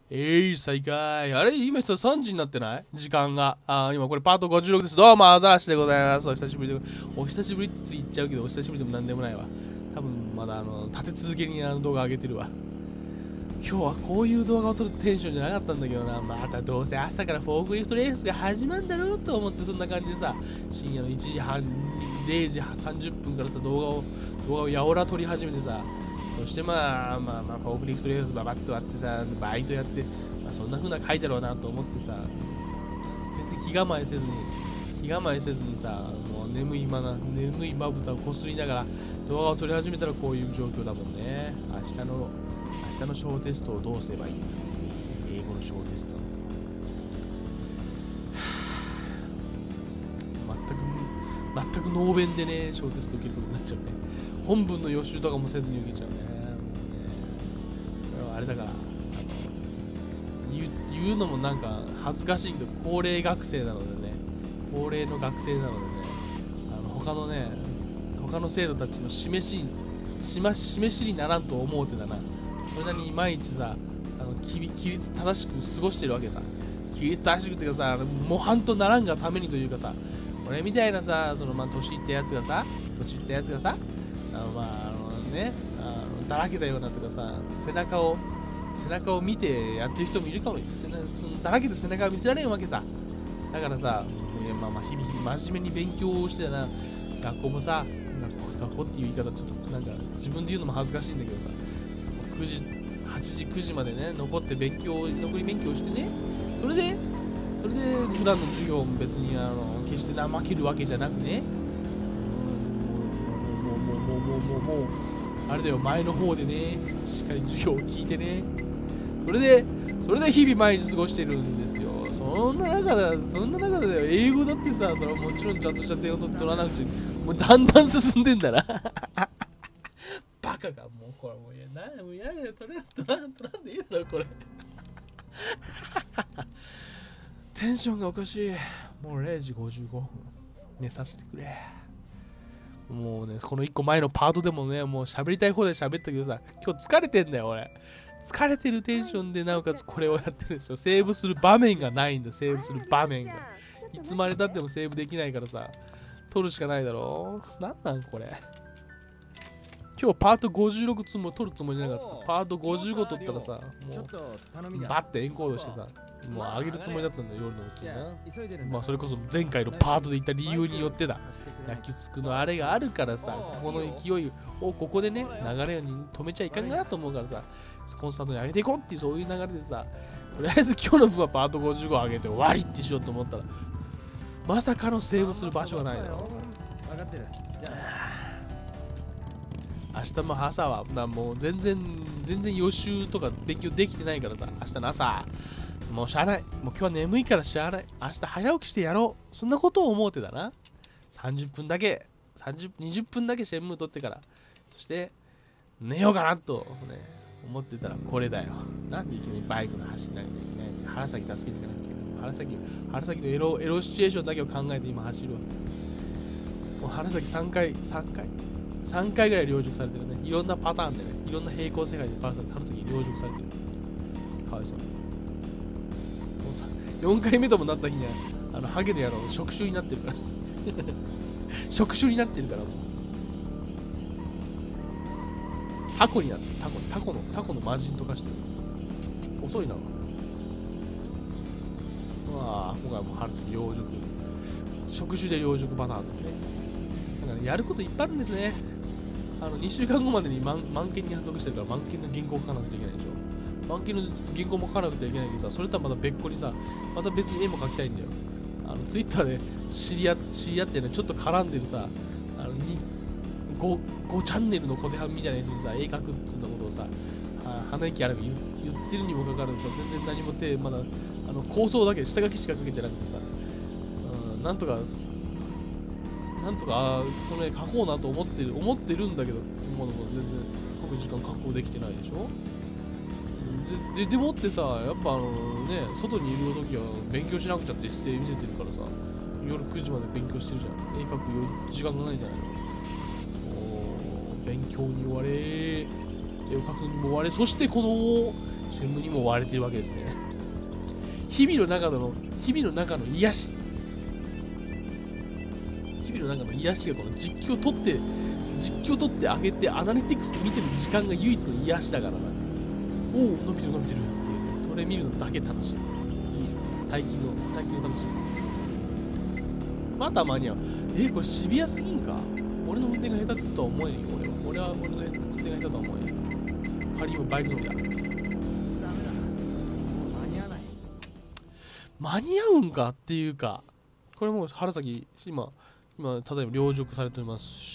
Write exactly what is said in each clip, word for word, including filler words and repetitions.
えい、再開。あれ今さ、さんじになってない時間が。あ、今これパートごじゅうろくです。どうも、アザラシでございます。お久しぶりで。お久しぶりってつい言っちゃうけど、お久しぶりでもなんでもないわ。多分まだあの、立て続けにあの動画上げてるわ。今日はこういう動画を撮るテンションじゃなかったんだけどな。またどうせ朝からフォークリフトレースが始まるんだろうと思って、そんな感じでさ、深夜のいちじはん、れいじさんじゅっぷんからさ、動画を、動画をやおら撮り始めてさ、そしてまあまあまあ、フォークリフトレースババッとあってさ、バイトやって、まあ、そんな風な書いてろうなと思ってさ、全然気構えせずに、気構えせずにさ、もう眠いまな、眠いまぶたをこすりながら動画を撮り始めたらこういう状況だもんね。明日の、明日の小テストをどうすればいいんだっていう、英語の小テスト。全く、全くノーベンでね、小テスト受けることになっちゃうね。本文の予習とかもせずに受けちゃうね。これはあれだから、あの言う、言うのもなんか恥ずかしいけど、高齢学生なのでね、高齢の学生なのでね、あの他のね、他の生徒たちの示し、示しにならんと思うてだな。それなりに毎日さ、あの規律正しく過ごしてるわけさ。規律正しくっていうかさ、模範とならんがためにというかさ、俺みたいなさ、そのまあ年いったやつがさ、年いったやつがさ、あのまああのね、あのだらけたようなとかさ、背中を背中を見てやってる人もいるかも。背中そのだらけて背中を見せられんわけさ。だからさ、いやまあまあ日々日々真面目に勉強してたな。学校もさ、学校学校っていう言い方ちょっとなんか自分で言うのも恥ずかしいんだけどさ、くじはちじくじまでね残って勉強残り勉強してね、それでそれで普段の授業も別にあの決して怠けるわけじゃなくね、もうもうもうもうもうもうもうあれだよ、前の方でねしっかり授業を聞いてね、それでそれで日々毎日過ごしてるんですよ。そんな中だそんな中で英語だってさ、それはもちろんちゃんとした点を取らなくちゃもうだんだん進んでんだなバカがもうこれもういやなもうやだよ、取れ取らん取らんでいいだろこれテンションがおかしい。もうれいじごじゅうごふん寝させてくれ。もうね、このいっこまえのパートでもね、もう喋りたい方で喋ったけどさ、今日疲れてんだよ俺。疲れてるテンションでなおかつこれをやってるでしょ。セーブする場面がないんだ、セーブする場面が。いつまでたってもセーブできないからさ、取るしかないだろ。なんなんこれ。今日パートごじゅうろくつも取るつもりなかった。パートごじゅうご取ったらさ、もうバッてエンコードしてさ、もう上げるつもりだったんだよ、夜のうちにな。まあそれこそ前回のパートで言った理由によってだ。焼きつくのあれがあるからさ、ここの勢いをここでね、流れに止めちゃいかんかなと思うからさ、コンスタントに上げていこうっていうそういう流れでさ、とりあえず今日の分はパートごじゅうご上げて終わりってしようと思ったら、まさかのセーブする場所がないだろ。分かってる。明日も朝はなもう全然全然予習とか勉強できてないからさ、明日の朝もうしゃあない、もう今日は眠いからしゃあない、明日早起きしてやろう、そんなことを思うてだな。さんじゅっぷんだけさんじゅう、にじゅっぷんだけシェンムー取ってから、そして寝ようかなと、ね、思ってたらこれだよ。なんでいきなりバイクの走りなきゃいけないんだ。原崎助けに行かなきゃいけない。原崎原崎のエロエロシチュエーションだけを考えて今走るわ。もう原崎さんかいさんかいさんかいぐらい凌辱されてるね。いろんなパターンでね、いろんな平行世界で原崎凌辱されてる。かわいそう。もうさ、よんかいめともなった日には、あの、ハゲの野郎、触手になってるから。触手になってるからもう。タコになってる。タコ、タコの、タコの魔人とかしてる。遅いな。まあ、今回はもう原崎凌辱。触手で凌辱パターンですね。だから、ね、やることいっぱいあるんですね。あのにしゅうかんごまでに満件に発足してるから満件の原稿書かなくちゃいけないでしょ。満件の原稿も書かなくちゃいけないけどさ、それとはまた別個にさ、また別に絵も描きたいんだよ。あのツイッターで知り合知り合ってね、ちょっと絡んでるさ、あの 5, 5チャンネルの小手半みたいなやつにさ、絵描くっつうのことをさ、鼻息荒く 言, 言ってるにもかかわらずさ、全然何も手、まだあの構想だけ、下書きしかかけてなくてさ、うん、なんとか、なんとかその絵描こうなと思ってる思ってるんだけど、まだまだ全然書く時間確保できてないでしょ。で、で、でもってさ、やっぱあのね、外にいる時は勉強しなくちゃって姿勢見せてるからさ、夜くじまで勉強してるじゃん。絵描く時間がないんじゃないの。お勉強に追われ、絵を描くにも追われ、そしてこのシェムにも追われているわけですね。日々の中の日々の中の癒し日々の中の癒しがこの実況を取って実況を取ってあげてアナリティクスで見てる時間が唯一の癒しだからな。おお伸びてる伸びてるっていうね、それ見るのだけ楽しい。最近の最近の楽しみ。また間に合う。えー、これシビアすぎんか。俺の運転が下手とは思えんよ。俺は俺は俺の運転が下手とは思えんよ。仮にバイク乗りだ。間に合うんかっていうか、これもう原崎今今例えば領辱されております。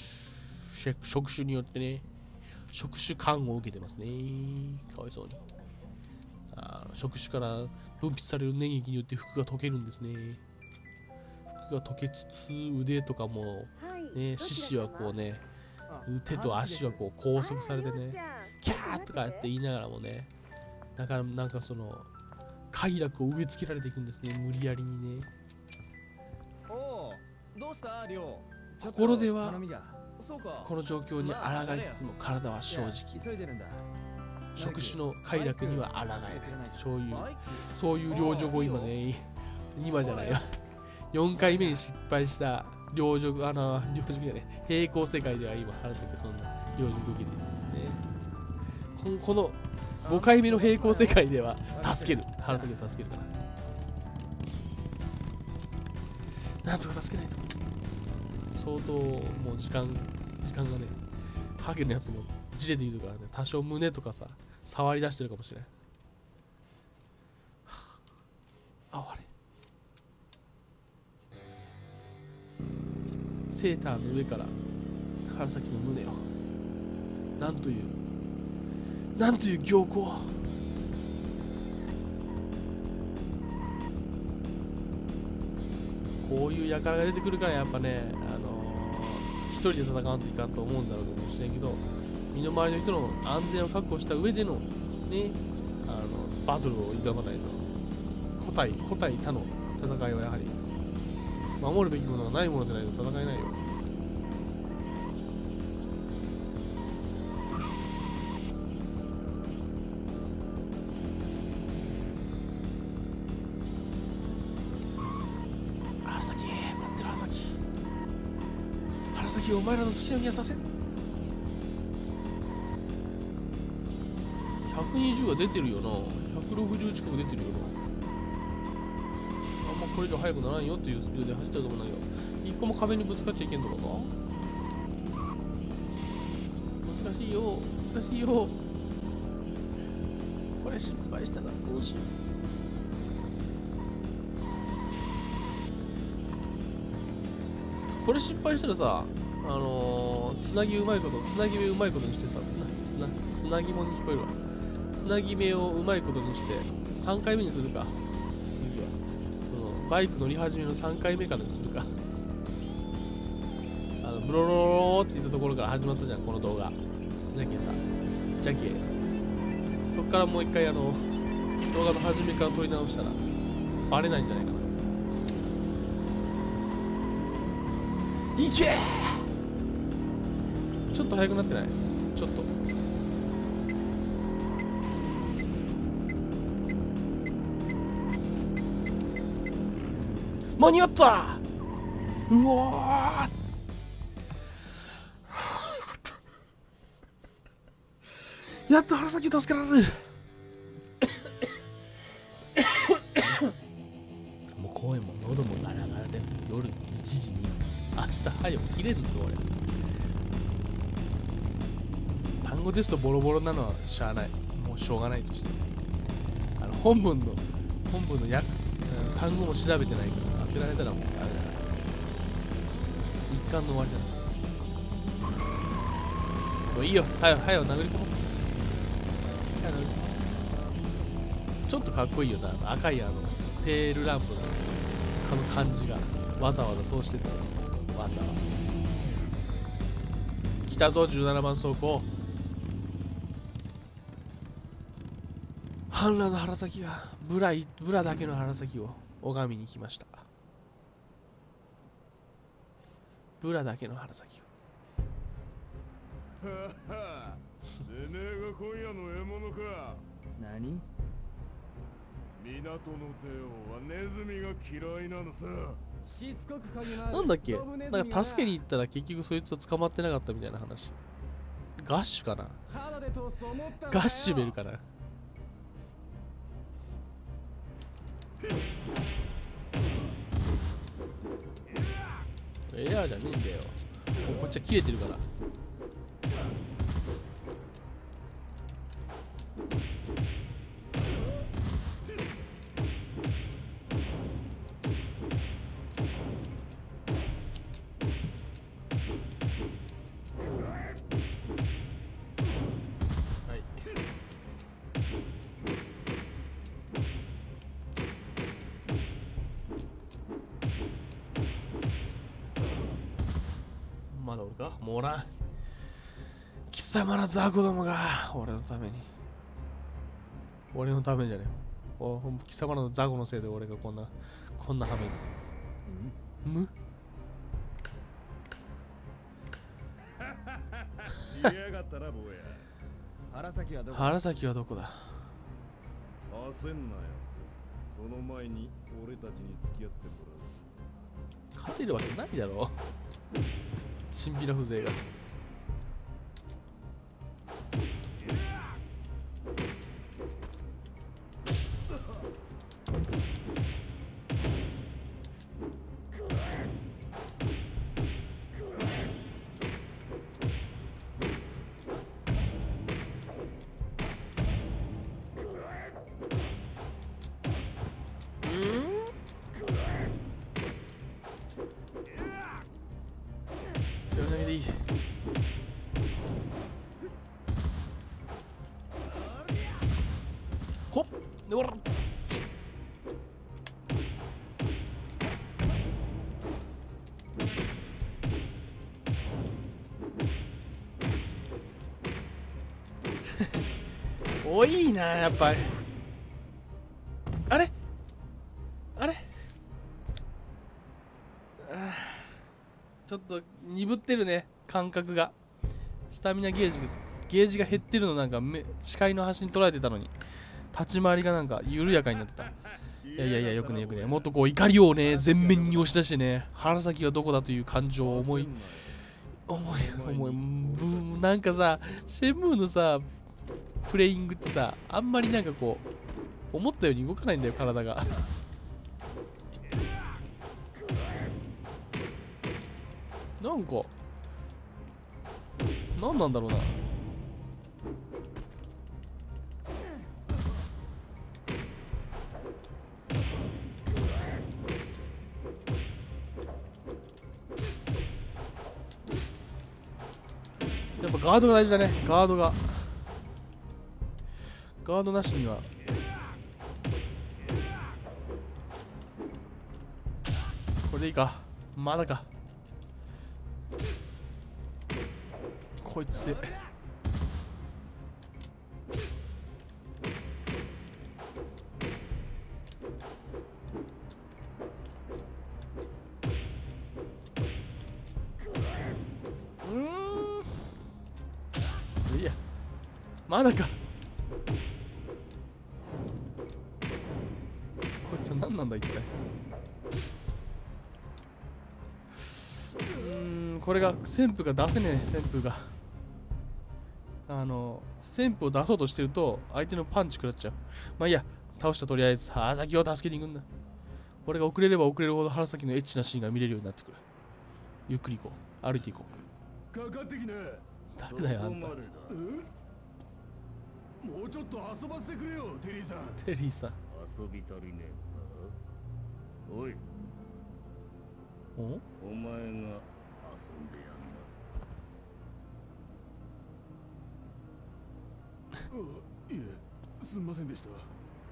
職種によってね、職種感を受けてますね。かわいそうに。あ職種から分泌される粘液によって服が溶けるんですね。服が溶けつつ腕とかも、ね、四肢はこうね、手と足はこう拘束されてね、キャーとかって言いながらもね、だからなんかその快楽を植え付けられていくんですね、無理やりにね。心ではこの状況に抗いつつも体は正直。職種の快楽には抗えない。そういうそういう領辱を今ね、今じゃないよ。よんかいめに失敗した領辱、あの領辱じゃね、平行世界では今原崎そんな領辱を受けているんですね。このこのごかいめの平行世界では助ける、原崎を助けるから、なんとか助けないと。相当もう時間時間がね、ハゲのやつもじれているからね、多少胸とかさ触り出してるかもしれない。あわれセーターの上から原崎の胸を、なんというなんという行幸。こういう輩が出てくるからやっぱね、あのー、一人で戦わんといかんと思うんだろうかもしれんけど、身の回りの人の安全を確保した上でのね、あのバトルを挑まないと、個体個体他の戦いはやはり守るべきものがないものでないと戦えないよ。原崎、待ってる原崎。原崎をお前らの好きなようにはさせん。ひゃくにじゅうは出てるよな。ひゃくろくじゅう近く出てるよな。あんまこれ以上速くならんよっていうスピードで走ってると思うんだけど、一個も壁にぶつかっちゃいけんとかか。難しいよ難しいよ。これ失敗したらどうしよう。これ失敗したらさ、あのー、つなぎうまいことつなぎ目うまいことにしてさ、つなつなつなぎもに聞こえるわ。つなぎ目をうまいことにしてさんかいめにするか。次はそのバイク乗り始めのさんかいめからにするか。あのブロロロロって言ったところから始まったじゃんこの動画。じゃけさじゃけそっからもう一回あの動画の初めから撮り直したらバレないんじゃないかな。いけー、ちょっと速くなってない？ちょっと間に合った。うわーやっと原崎を助けられる。もう公園も喉もガラガラで夜いちじに明日早く起きれるの俺。単語ですとボロボロなのはしゃあない。もうしょうがないとして、あの本文の本文の訳単語も調べてないから当てられたらもうあれだから一貫の終わりだ。もういいよ、早く早く殴り込もう。ちょっとかっこいいよな、赤いあのテールランプのこの感じがわざわざそうしてた。わざわざ来たぞじゅうななばん走行。反乱の原崎がブライブラだけの原崎を拝みに来ました。ブラだけの原崎を。 てめえが今夜の獲物か。 何？ 港の帝王はネズミが嫌いなのさ。 しつこく嗅ぎ回るなんだっけ、 ドブネズミがなんか助けに行ったら結局そいつは捕まってなかったみたいな話。ガッシュかな、 ただで通すと思ったのかよ。 ガッシュベルかな。エアーじゃねえんだよ。もうこっちは切れてるから。はい。まだおるか、もうおらん。貴様ら雑魚どもが俺のために、俺のためじゃねえ。おほん貴様らの雑魚のせいで俺がこんなこんな羽目に。む言いやがったな、坊や。 原崎はどこ？ 原崎はどこだ。 焦んなよ。その前に俺たちに付き合ってもらう。 勝てるわけないだろう。チンピラ風情が。強い投げでいい。ほっおらおいいな、やっぱり。あれあれあーちょっと鈍ってるね、感覚が。スタミナゲージゲージが減ってるの、なんか目視界の端に捉えてたのに立ち回りがなんか緩やかになってた。いやいやいや、よくねよくね、もっとこう怒りをね前面に押し出してね、原崎はどこだという感情を思い思い思いぶなんかさ、シェンムーのさプレイングってさ、あんまりなんかこう思ったように動かないんだよ、体が。なんか何なんだろうな。やっぱガードが大事だね。ガードがガードなしには。これでいいか、まだか。こいつうーんいいや、まだか。こいつは何なんだ一体。うーんこれが旋風が出せねえ。旋風があの旋風を出そうとしてると相手のパンチ食らっちゃう。まあいいや、倒した。とりあえず原崎を助けに行くんだ。俺が遅れれば遅れるほど原崎のエッチなシーンが見れるようになってくる。ゆっくり行こう、歩いていこう。 かかってきな。 誰だよあんた。 もうちょっと遊ばせてくれよ、テリーさん。 テリーさん。 遊び足りねえか。おい、 おお前が遊んでやんな。いえ、すみませんでした。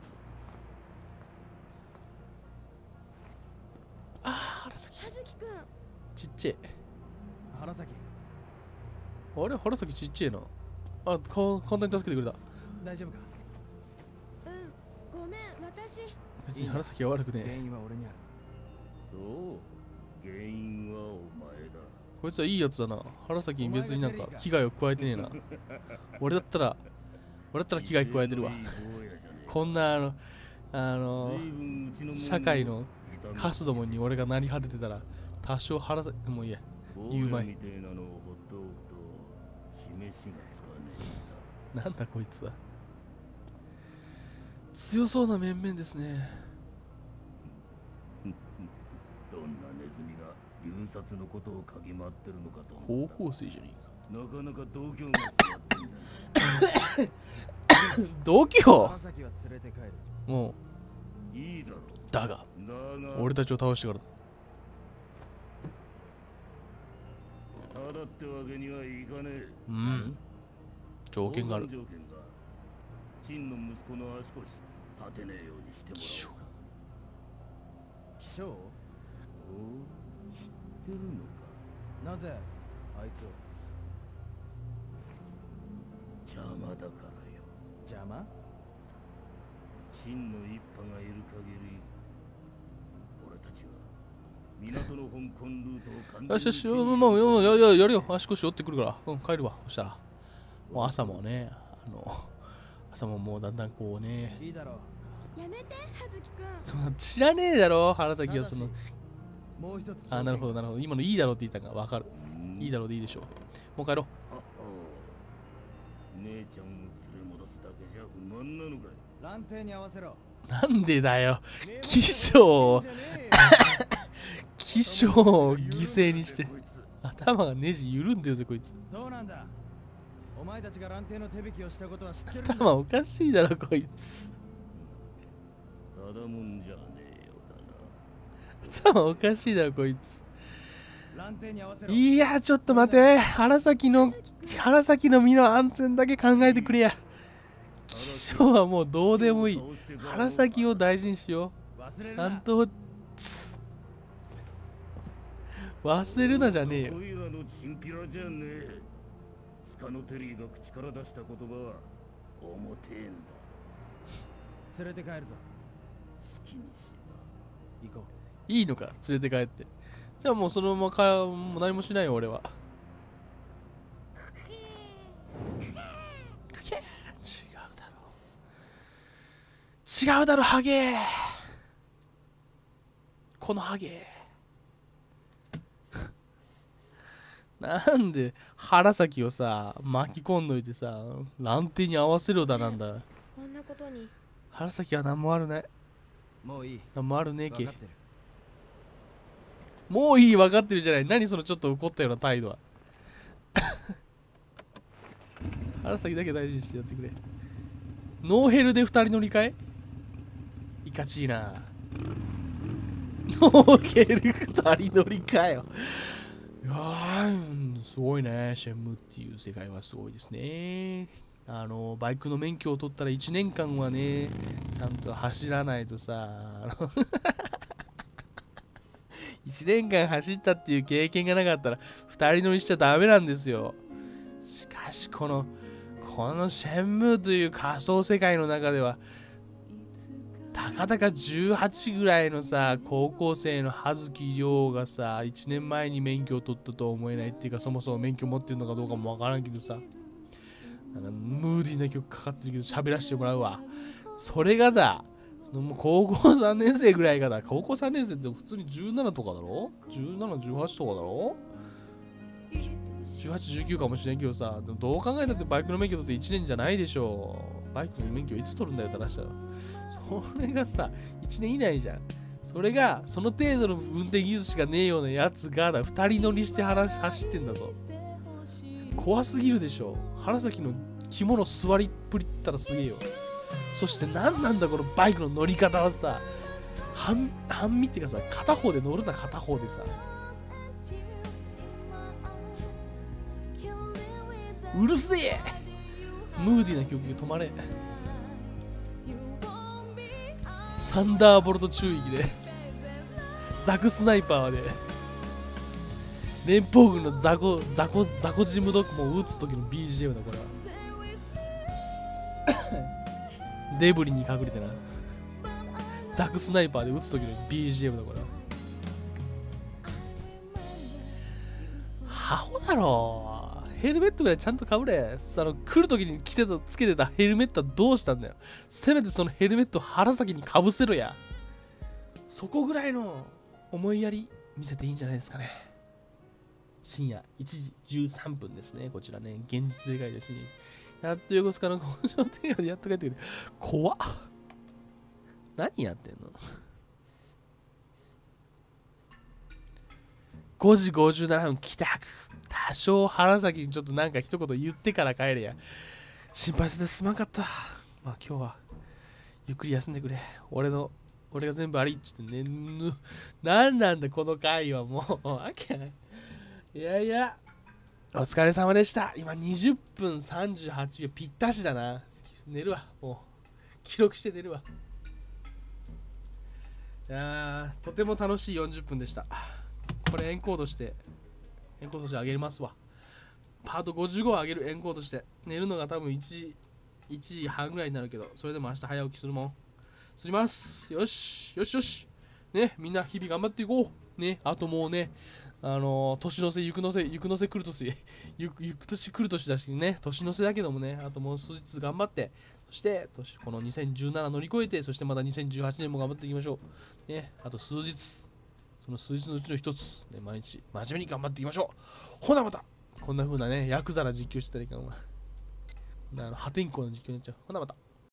あー、原崎葉月くん、 ちっちゃい。 原崎、 あれ原崎ちっちゃいな。あ、か簡単に助けてくれた。 大丈夫か？ うん、ごめん、私。 別に原崎は悪くねえ。 原因は俺にある。 そう、原因はお前だ。 こいつはいいやつだな。原崎に別になんか危害を加えてねえな。俺だったら俺だったら危害加えてるわ。こんなあのあの社会のカスどもに俺が成り果ててたら多少腹さもういいや言うまい。なんだこいつは。強そうな面々ですね。 どんなネズミが流殺のことを嗅ぎ回ってるのかと。 高校生じゃねえか。 なかなか度胸が座ってんじゃない。 度胸荒崎は連れて帰る。 もういいだろう。 だがだが俺たちを倒してからだ。 ただってわけにはいかねえ。 うん条件がある。 条件が陳の息子の足腰立てねえようにしてもらおう。 気象？ おう知ってるのか。 なぜあいつを？ 邪魔だからよ。 邪魔？ 陳の一派がいる限り俺たちは港の香港ルートを完全によしよし、もうやややるよ。足腰折ってくるから。うん、帰るわ。そしたら。もう朝もね、あの、朝ももうだんだんこうね。 いいだろやめて葉月くん。 知らねえだろ、原崎はその。 う。もう一つ。 あ、なるほど、なるほど。今のいいだろうって言ったんがわかる。いいだろうでいいでしょう。もう帰ろ姉ちゃんを連れ戻すだけじゃ不満なのかい。 蘭亭に合わせろ。 う。なんでだよ。気象、気象を犠牲にして。頭がネジ緩んでるぜ、こいつ。 どうなんだ。お前たちが蘭亭の手引きをしたことは知ってるんだ。 頭おかしいだろ、こいつ。 ただもんじゃねえよだな。 頭おかしいだろ、こいつ。 蘭亭に合わせろ。 いや、ちょっと待て。原崎の、原崎の身の安全だけ考えてくれや。気象はもうどうでもいい。原崎を大事にしよう。 忘れるな。 なんと、忘れるなじゃねえよ。 おいらのチンピラじゃねえ。スカノテリーが口から出した言葉は重てえんだ。 連れて帰るぞ。 好きにし行こいいのか、連れて帰って。じゃあもうそのままか、もう何もしないよ、俺は。くけー違うだろ。違うだろ、ハゲー。このハゲー。なんで原崎をさ巻き込んどいてさ蘭亭に合わせろだなんだ。 こんなことに。 原崎は何もあるね。 う。もういい。 何もあるねえけ。 分かってる。 もういい分かってるじゃない。何そのちょっと怒ったような態度は。原崎だけ大事にしてやってくれ。ノーヘルでふたり乗り換えいかちいな。ノーヘルふたり乗り換えよ。いやーすごいね。シェンムっていう世界はすごいですね。あのバイクの免許を取ったらいちねんかんはねちゃんと走らないとさあのいちねんかん走ったっていう経験がなかったらふたり乗りしちゃダメなんですよ。しかしこのこのシェンムーという仮想世界の中ではたかだかじゅうはちぐらいのさ高校生の葉月亮がさいちねんまえに免許を取ったとは思えないっていうか、そもそも免許持ってるのかどうかもわからんけどさ、なんかムーディーな曲かかってるけど喋らせてもらうわ。それがだそのもう高校さんねん生ぐらいがだ。高校さんねん生って普通にじゅうななとかだろ ?じゅうなな、じゅうはちとかだろ ?じゅうはち、じゅうきゅうかもしれんけどさ、でもどう考えたってバイクの免許取っていちねんじゃないでしょ。バイクの免許いつ取るんだよって話だよ。それがさいちねん以内じゃん。それがその程度の運転技術しかねえようなやつがだふたり乗りして走ってんだぞ。怖すぎるでしょ。原崎の肝の座りっぷりったらすげえよ。そして何なんだこのバイクの乗り方はさ、半半身っていうかさ片方で乗るな片方でさ、うるせえ。ムーディーな曲が止まれ。サンダーボルト注意でザクスナイパーで連邦軍のザコザコザコジムドッグも撃つ時の ビージーエム だこれは。デブリに隠れてなザクスナイパーで撃つ時の ビージーエム だこれは。ハホだろヘルメットぐらいちゃんとかぶれ。あの、来るときに着てた、つけてたヘルメットはどうしたんだよ。せめてそのヘルメット腹先にかぶせろや。そこぐらいの思いやり見せていいんじゃないですかね。深夜いちじじゅうさんぷんですね。こちらね、現実でかいですし。やっと横須賀の工場電話でやっと帰ってくる。怖っ。何やってんの？ごじごじゅうななふん帰宅。多少腹先にちょっとなんか一言言ってから帰れや。心配してすまんかった。まあ今日はゆっくり休んでくれ。俺の、俺が全部ありっつってね。ぬなんなんだこの回はもう。あけいやいや。お疲れ様でした。今にじゅっぷんさんじゅうはちびょうぴったしだな。寝るわ。もう記録して寝るわ。いやーとても楽しいよんじゅっぷんでした。これエンコードしてエンコードしてあげますわ。パートごじゅうごをあげるエンコードして。寝るのが多分いちじはんぐらいになるけど、それでも明日早起きするもん。すります。よしよしよしね、みんな日々頑張っていこうね。あともうね、あのー、年の瀬、行くの瀬、行くの瀬来る年、行く、行く年来る年だしね、年の瀬だけどもね、あともう数日頑張って、そして、年このにせんじゅうなな乗り越えて、そしてまたにせんじゅうはちねんも頑張っていきましょう。ね、あと数日、その数日のうちの一つ、ね、毎日、真面目に頑張っていきましょう。ほなまた、こんな風なね、ヤクザな実況してたらいかんわ。こんなあの破天荒な実況になっちゃう。ほなまた。